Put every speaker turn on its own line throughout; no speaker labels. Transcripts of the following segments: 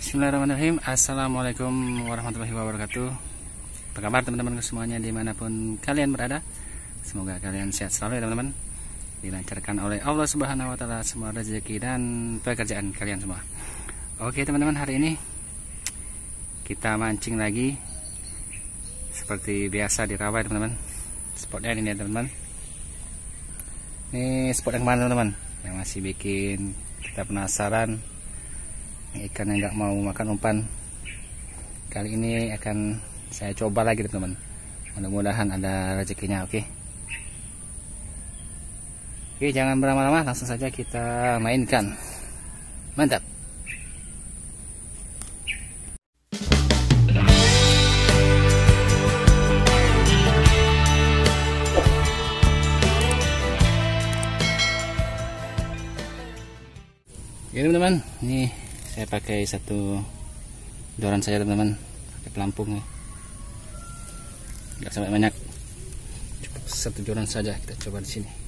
Bismillahirrahmanirrahim. Assalamualaikum warahmatullahi wabarakatuh. Apa kabar teman-teman semuanya dimanapun kalian berada? Semoga kalian sehat selalu ya teman-teman. Dilancarkan oleh Allah Subhanahu wa Ta'ala semua rezeki dan pekerjaan kalian semua. Oke teman-teman, hari ini kita mancing lagi seperti biasa di rawa teman-teman. Spotnya ini ya teman-teman. Ini spot yang mana teman-teman? Yang masih bikin kita penasaran. Ikan yang nggak mau makan umpan. Kali ini akan saya coba lagi teman-teman. Mudah-mudahan ada rezekinya. Oke, jangan berlama-lama, langsung saja kita mainkan. Mantap. Oke teman-teman, ini saya pakai satu joran saja teman-teman, pakai pelampung ya. Nggak sampai banyak, cukup satu joran saja. Kita coba di sini.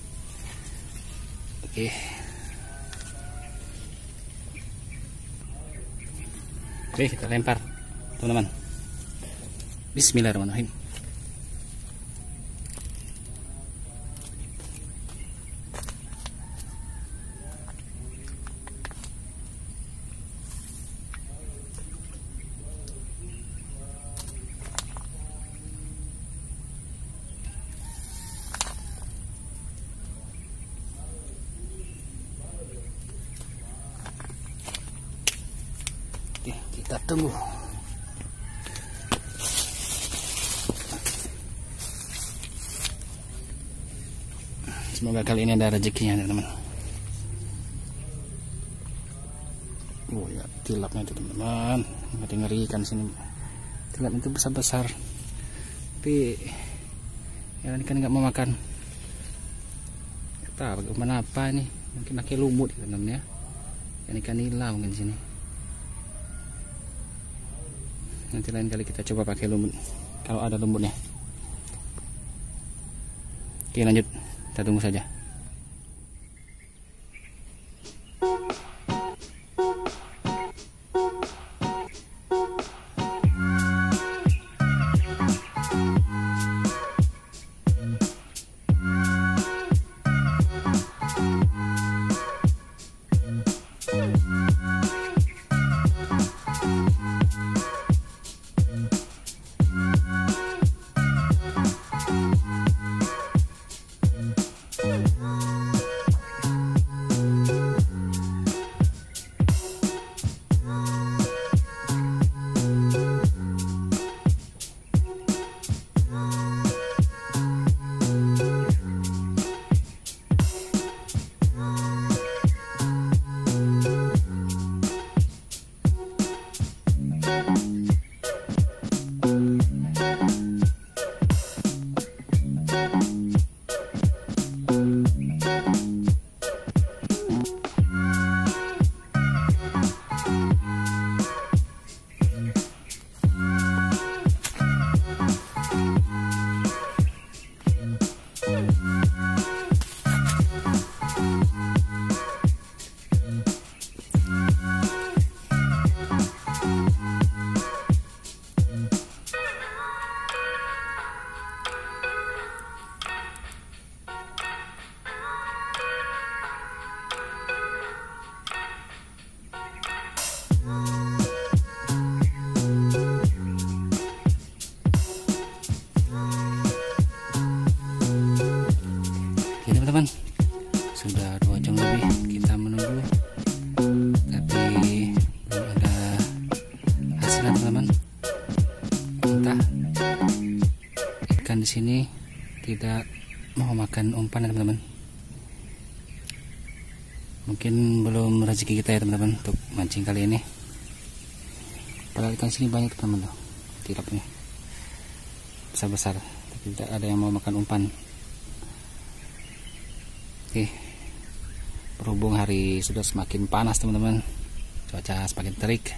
Oke, kita lempar teman-teman. Bismillahirrahmanirrahim. Kita tunggu. Semoga kali ini ada rezekinya teman-teman. Oh ya, tilapnya itu teman-teman. Ngeri-ngerikan sini. Tilap itu besar-besar. Tapi ya ini kan nggak mau makan. Kita bagaimana apa ini? Mungkin pakai lumut teman-teman ya. Ini ikan nila mungkin sini. Nanti lain kali kita coba pakai lumut kalau ada lumutnya. Oke, lanjut, kita tunggu saja. Teman-teman, sudah 2 jam lebih kita menunggu, tapi belum ada hasilnya teman-teman. Entah ikan di sini tidak mau makan umpan ya teman-teman. Mungkin belum rezeki kita ya teman-teman untuk mancing kali ini. Padahal ikan sini banyak teman-teman, tilapnya besar-besar, tapi tidak ada yang mau makan umpan. Oke, berhubung hari sudah semakin panas teman-teman, cuaca semakin terik,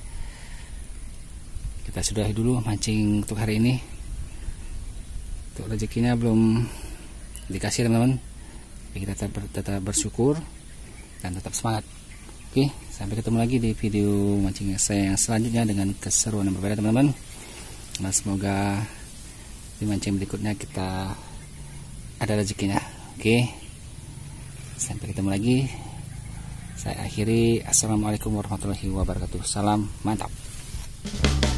kita sudahi dulu mancing untuk hari ini. Untuk rezekinya belum dikasih teman-teman, kita tetap bersyukur dan tetap semangat. Oke, sampai ketemu lagi di video mancing saya yang selanjutnya dengan keseruan yang berbeda teman-teman. Nah, semoga di mancing berikutnya kita ada rezekinya. Oke, sampai ketemu lagi. Saya akhiri. Assalamualaikum warahmatullahi wabarakatuh. Salam mantap.